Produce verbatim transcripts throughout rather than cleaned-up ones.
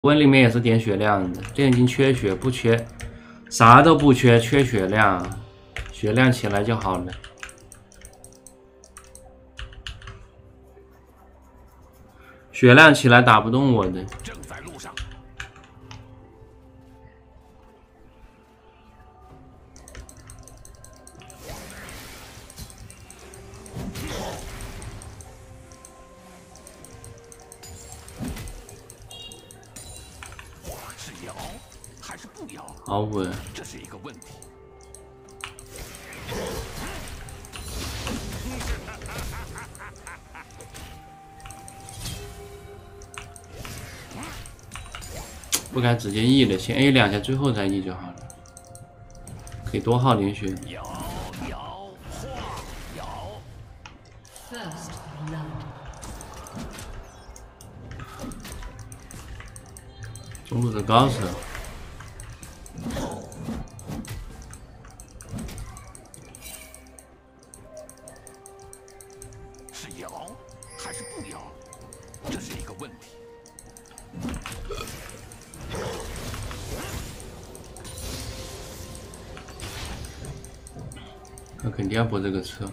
文里面也是点血量的，炼金缺血不缺，啥都不缺，缺血量，血量起来就好了。血量起来打不动我的。 正在路上。是摇还是不摇？ 好稳， 这是一个问题。 不该直接 E 的，先 A 两下，最后再 E 就好了，可以多耗点血。 摇摇晃摇。 First blood. 中路的高手。 是摇还是不摇？这是一个问题。 他肯定要播这个车，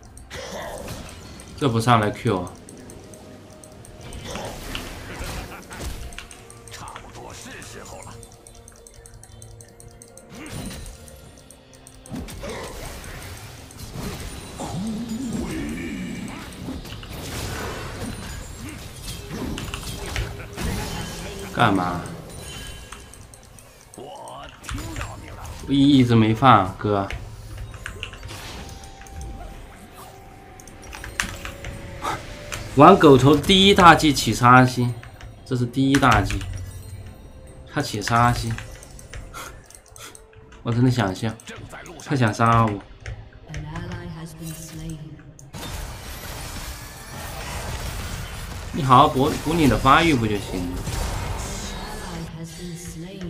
这不上来 Q 啊？ 差不多是时候了。 干嘛？ 我听到你了。 我一一直没放，哥。 玩狗头第一大技起杀心，这是第一大技。他起杀心，我真的想象，他想杀我。 An ally has been slain. 你好好补补你的发育不就行了？ Ally has been slain.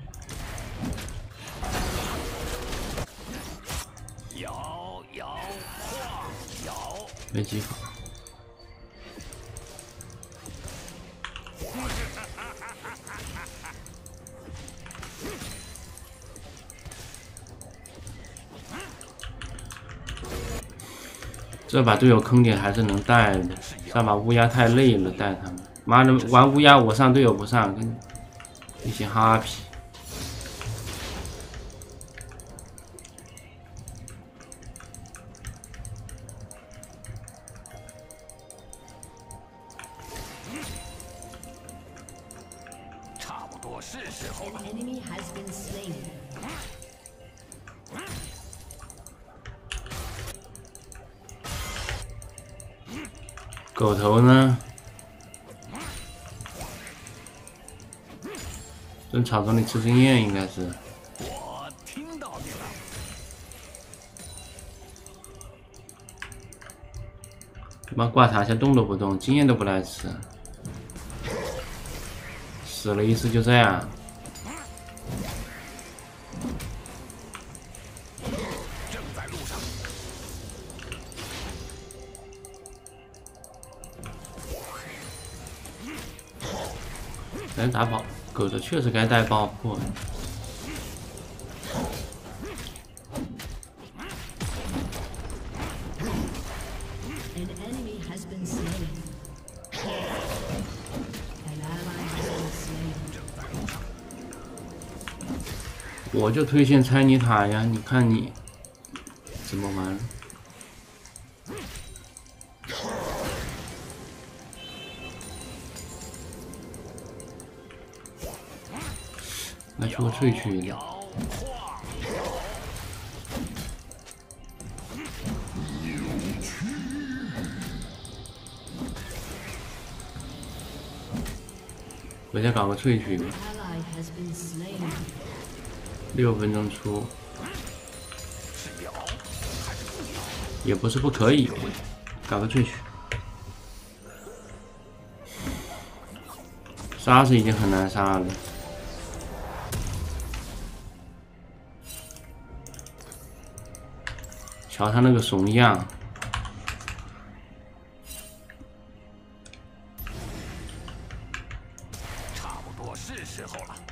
摇摇晃摇。 没技法。 这把队友坑点还是能带的，这把乌鸦太累了，带他们。妈的，玩乌鸦我上队友不上，跟一些哈皮。 差不多是时候了。 An enemy has been slain. 狗头呢？正草丛里吃经验，应该是。 我听到你了。 他妈挂塔下动都不动，经验都不来吃，死了一次就这样。 正在路上。 能打跑狗的确实该带爆破。 An enemy has been slain. An ally has been slain. 我就推荐拆你塔呀，你看你怎么玩？来出个萃取的。回家搞个萃取吧。 Ally has been slain. 六分钟出，也不是不可以，搞个萃取。杀是已经很难杀了。 瞧他那个怂样， 差不多是是时候了。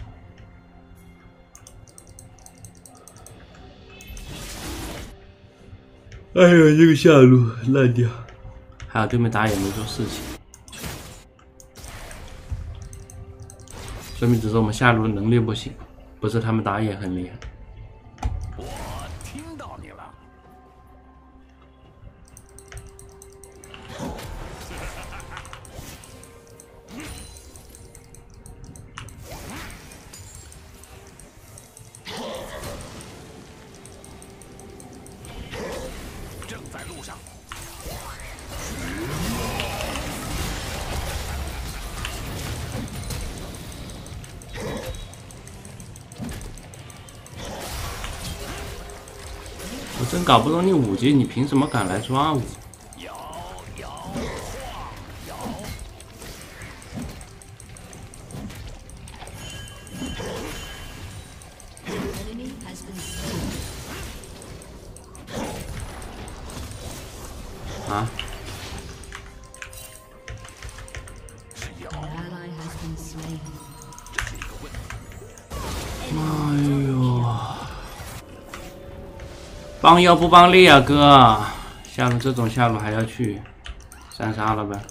哎呀，这个下路烂掉。还有对面打野没做事情，说明只是我们下路能力不行，不是他们打野很厉害。 我听到你了。正在路上。 我真搞不懂你五级，你凭什么敢来抓我？ 摇摇晃摇。 Enemy has been slain. 啊？ An ally has been slain. 这是一个问题。 哎呦！帮腰不帮力啊，哥！下路这种下路还要去三杀了呗？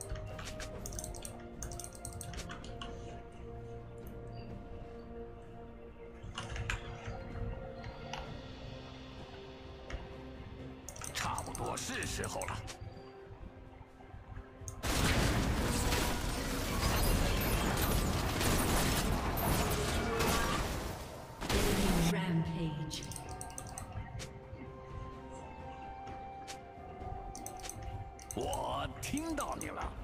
差不多是时候了。 Rampage. 我听到你了。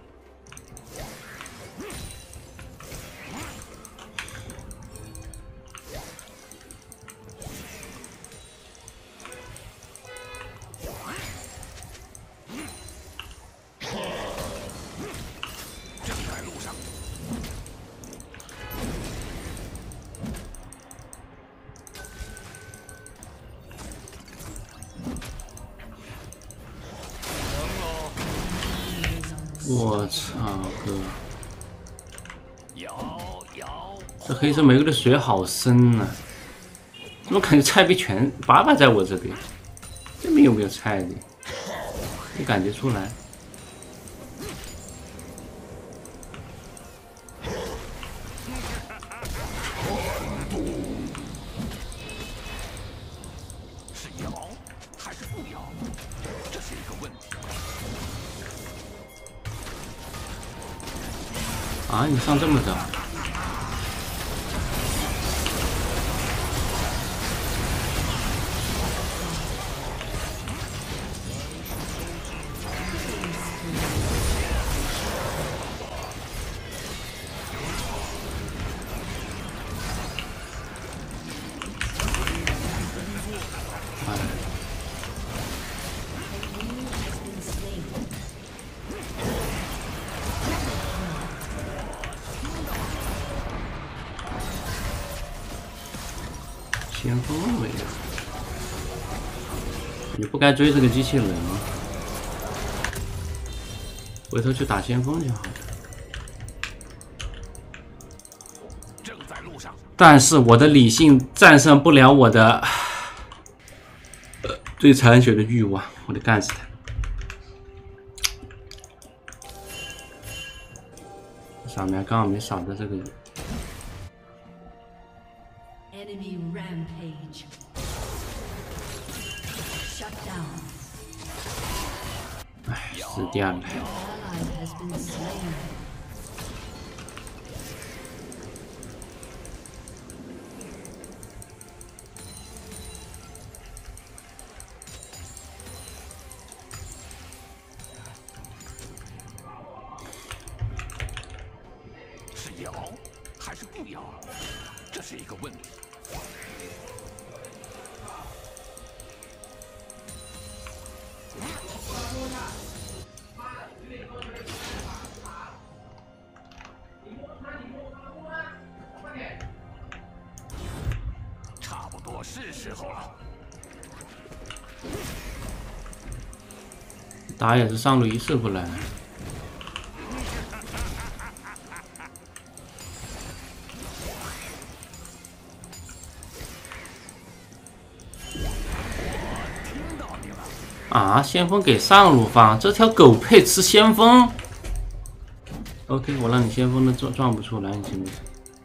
正在路上。 我操，哥！ 摇摇， 这黑色玫瑰的水好深啊！怎么感觉菜币全把把在我这边？这边有没有菜的？没感觉出来。 是摇还是不摇？这是一个问题。 啊，你上这么早？哎。 先锋位，你不该追这个机器人啊！回头去打先锋就好了。 正在路上。 但是我的理性战胜不了我的呃最残血的欲望，我得干死他！扫描刚好没扫到这个人。 Enemy rampage. Shut down. 哎，死掉了。 Ally has been slain. 是摇还是不摇？这是一个问题。 差不多是时候了。 打野是上路一次不来。 啊！先锋给上路放，这条狗配吃先锋。OK， 我让你先锋的撞撞不出来，你信不信？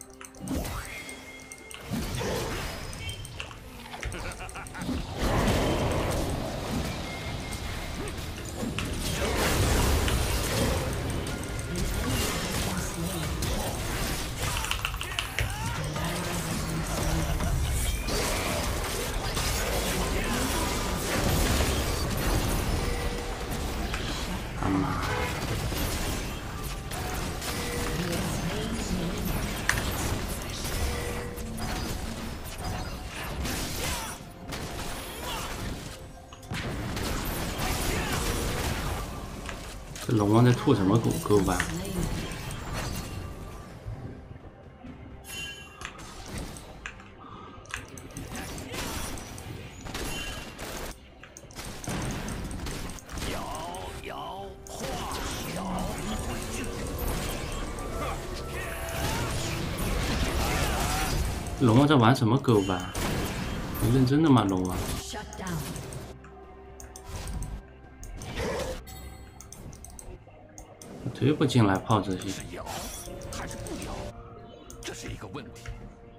这龙王在吐什么狗狗吧？龙王在玩什么狗吧？你认真的吗，龙王？ 推不进来炮这些， 是摇还是不摇？这是一个问题。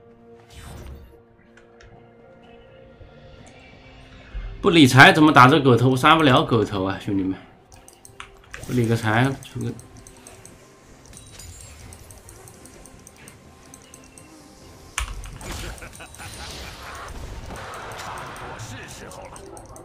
不理财怎么打这狗头？杀不了狗头啊，兄弟们！不理个财，出个。 我是时候了。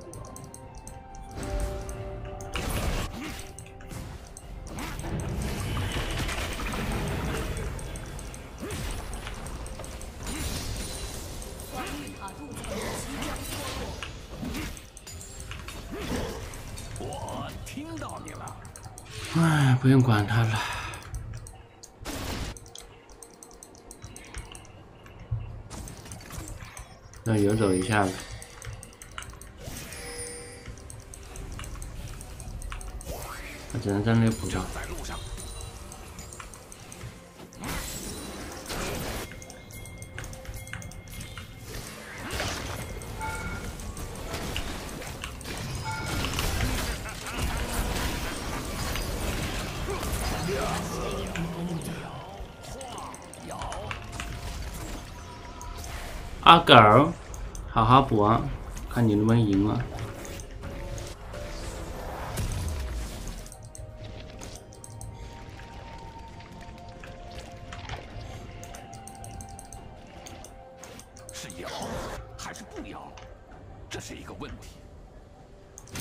我听到你了。 哎，不用管他了。让游走一下吧。他只能在那里补上。 在路上。 阿狗，好好补啊，看你能不能赢啊！ 是摇还是不摇？这是一个问题。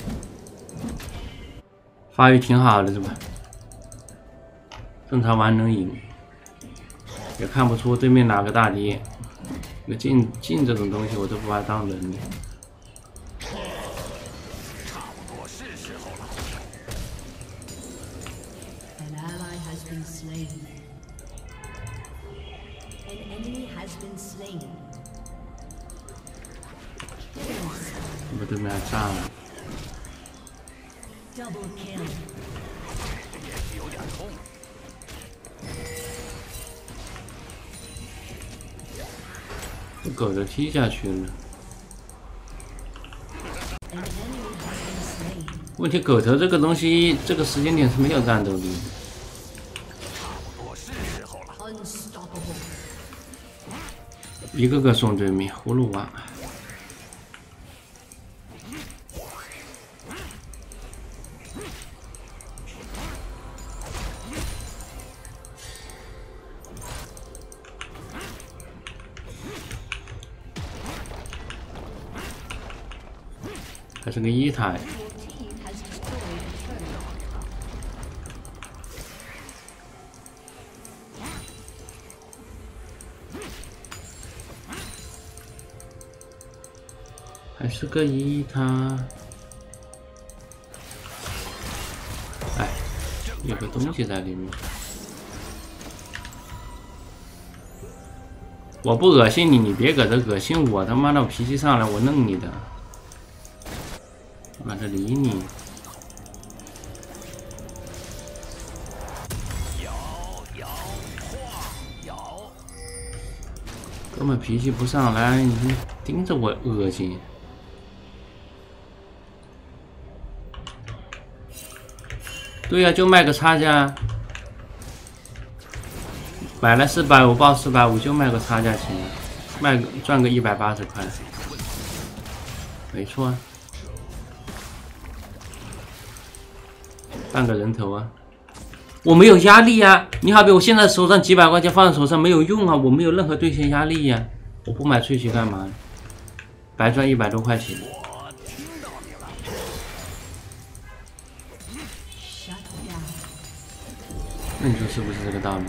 发育挺好的是吧？正常玩能赢，也看不出对面哪个大敌。 那镜镜这种东西我都不把它当人的。 差不多是时候了。 An ally has been slain. An enemy has been slain. 我对面还炸了。 Double kill. 也是有点痛。 这狗都踢下去了。问题狗头这个东西，这个时间点是没有战斗力的。 差不多是时候了。 Unstoppable. 一个个送对面葫芦娃。还是个一台。 还是个一塔，哎，有个东西在里面。我不恶心你，你别搁这恶心我。他妈的，我脾气上来我弄你的，懒得理你。 摇摇晃摇， 根本脾气不上来，你盯着我恶心。 对呀、啊，就卖个差价，买了四百五报四百五，就卖个差价钱，卖个赚个一百八十块，没错啊，半个人头啊，我没有压力呀、啊。你好比我现在手上几百块钱放在手上没有用啊，我没有任何兑现压力呀、啊，我不买萃取干嘛？白赚一百多块钱。那你说是不是这个道理？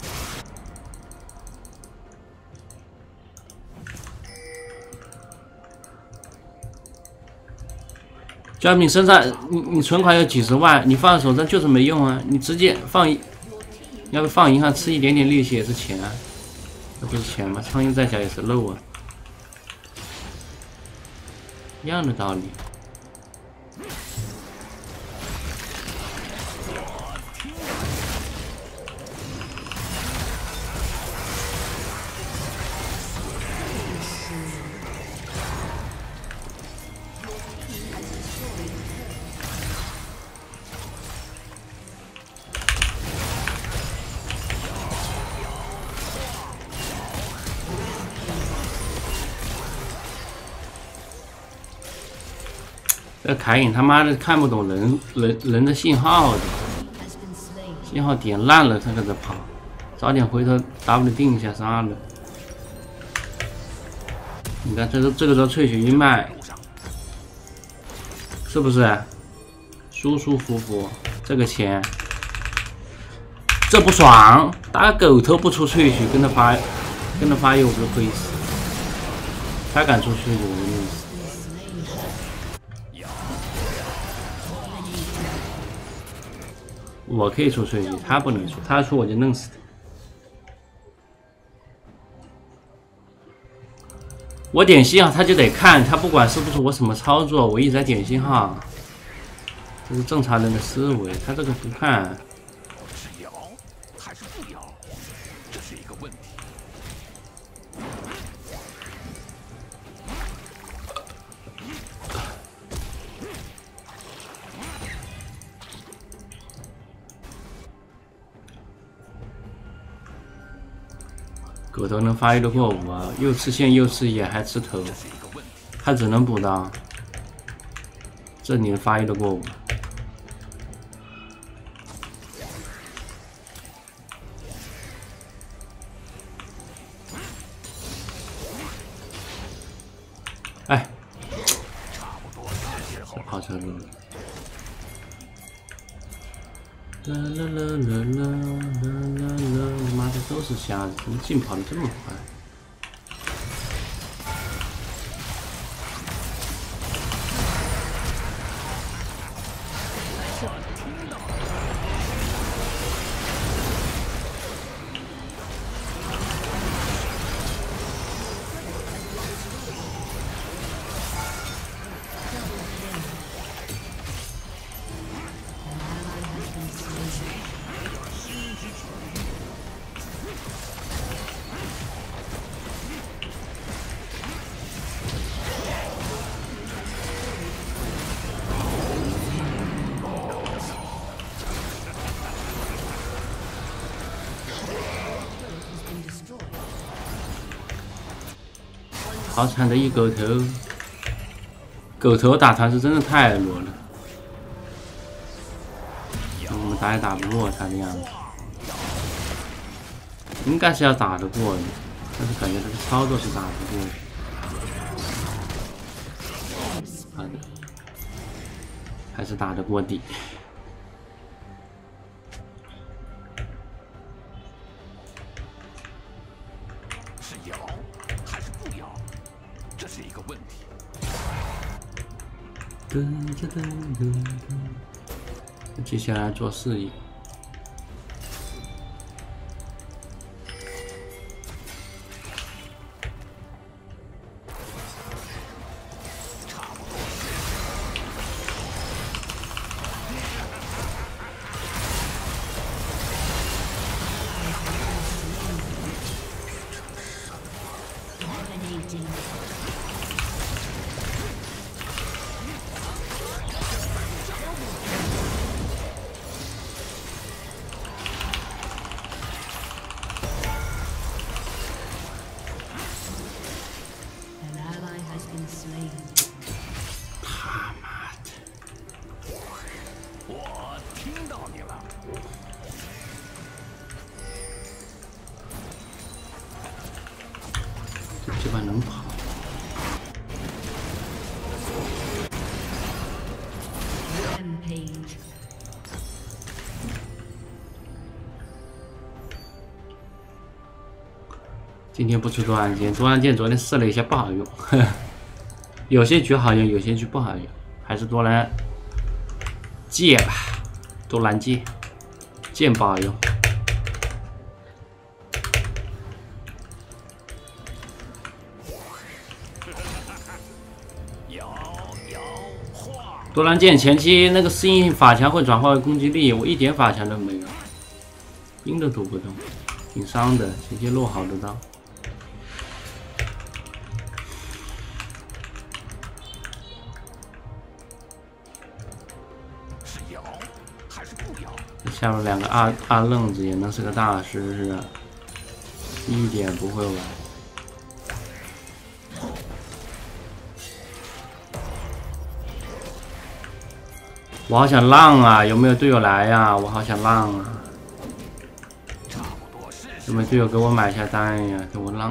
就你身上，你你存款有几十万，你放在手上就是没用啊！你直接放，要不放银行吃一点点利息也是钱啊，那不是钱吗？苍蝇再小也是肉啊，一样的道理。这凯隐他妈的看不懂人人人的信号的，信号点烂了他搁这跑，早点回头 W 定一下杀了。你看这个这个时候萃取一卖，是不是舒舒服服？这个钱，这不爽，打狗头不出萃取，跟他发跟他发又不是亏死，他敢出萃取我的意思。我可以出萃取，他不能出，他出我就弄死他。我点信号他就得看，他不管是不是我什么操作，我一直在点信号，这是正常人的思维，他这个不看。 是摇还是不摇，这是一个问题。 狗头能发育得过我啊？又吃线又吃野还吃头，他只能补刀。这你能发育得过我？哎，这跑车路。啦啦啦啦啦啦啦啦！妈的，都是瞎子，怎么进跑的这么快？好惨的一狗头，狗头打团是真的太弱了，我们打也打不过他的样子，应该是要打得过的，但是感觉这个操作是打不过的。好的，还是打得过底。 是摇还是不摇，这是一个问题。 噔噔噔噔噔，接下来做事业。 这把能跑。 Rampage. 今天不出多兰剑，多兰剑昨天试了一下不好用，呵呵有些局好用，有些局不好用，还是多兰剑吧，多兰剑，剑不好用。多兰剑前期那个适应法强会转化为攻击力，我一点法强都没有，兵都堵不动，挺伤的，前期落好的刀。 下路两个二二愣子也能是个大师，是吧？一点不会玩。我好想浪啊！有没有队友来呀、啊？我好想浪啊！有没有队友给我买下单呀？给我浪！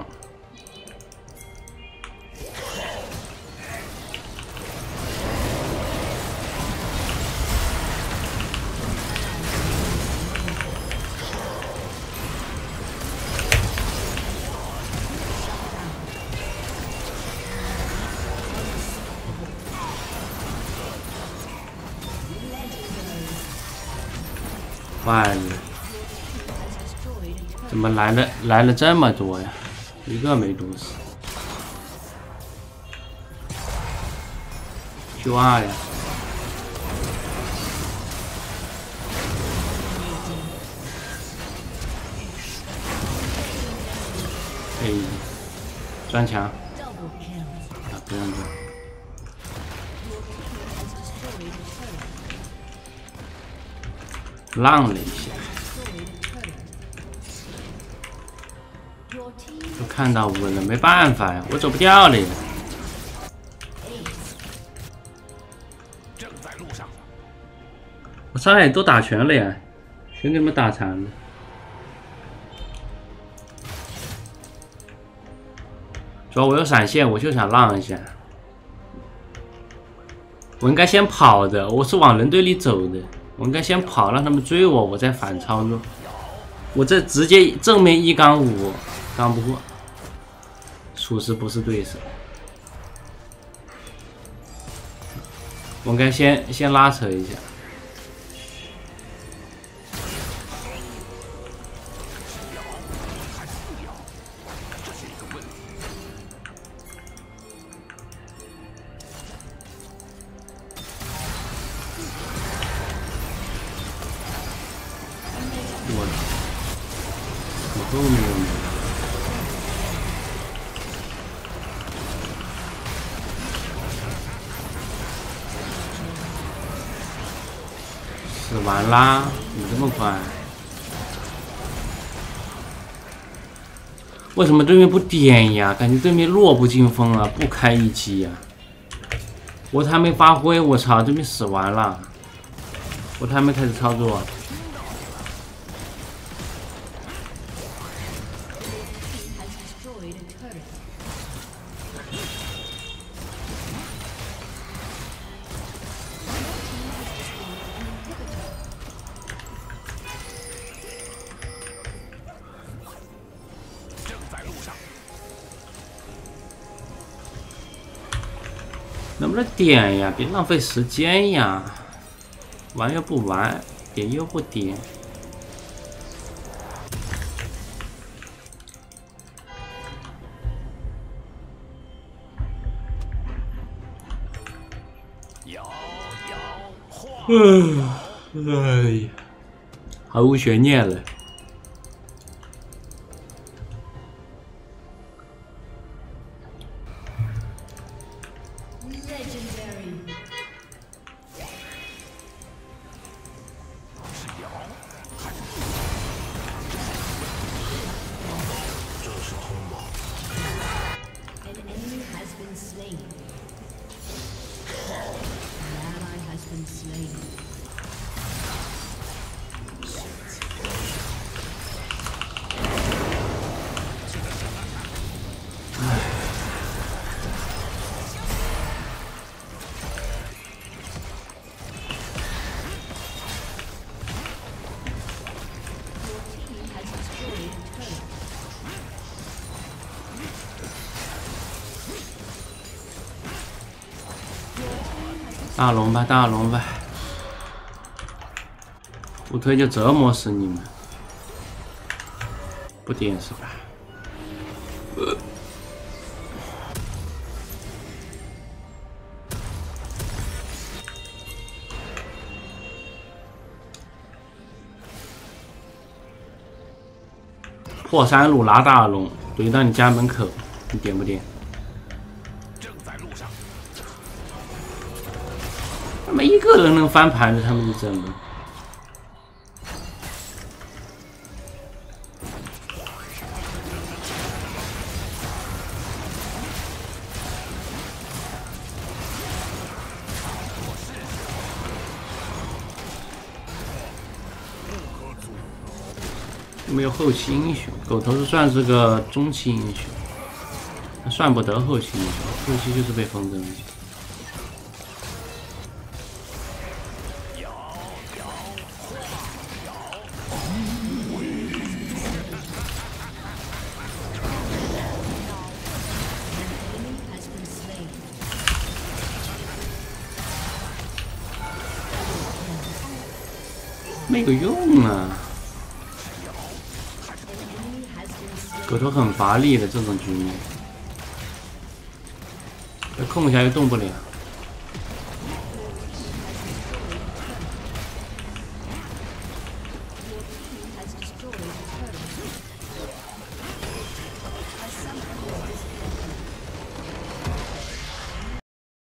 坏了，怎么来了来了这么多呀？一个没毒死，Q 二呀！哎，钻墙啊，不用钻。 浪了一下，都看到我了，没办法呀，我走不掉了呀。 正在路上。 我上海都打全了呀，全给你们打残了。主要我有闪现，我就想浪一下。我应该先跑的，我是往人堆里走的。 我应该先跑，让他们追我，我再反操作。我这直接正面一杠五，刚不过，属实不是对手。我应该先先拉扯一下。后面死完啦！怎么这么快？为什么对面不点呀？感觉对面弱不禁风啊，不开一击呀！我还没发挥，我操，对面死完了，我还没开始操作。 能不能点呀？别浪费时间呀！玩又不玩，点又不点。嗯，哎呀，毫无悬念了。 唉。 大龙吧，大龙吧，不推就折磨死你们！不点是吧？呃。 破山路拉大龙，怼到你家门口，你点不点？ 正在路上。 没一个人能翻盘的，他们是真的。没有后期英雄，狗头是算是个中期英雄，算不得后期英雄，后期就是被风筝。没有用啊！ 狗头很乏力的这种局面，控一下又动不了。